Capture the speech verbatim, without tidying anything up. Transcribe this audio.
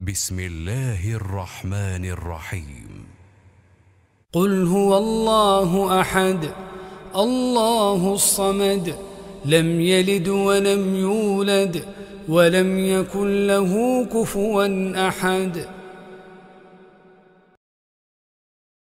بسم الله الرحمن الرحيم. قل هو الله أحد الله الصمد لم يلد ولم يولد ولم يكن له كفوا أحد.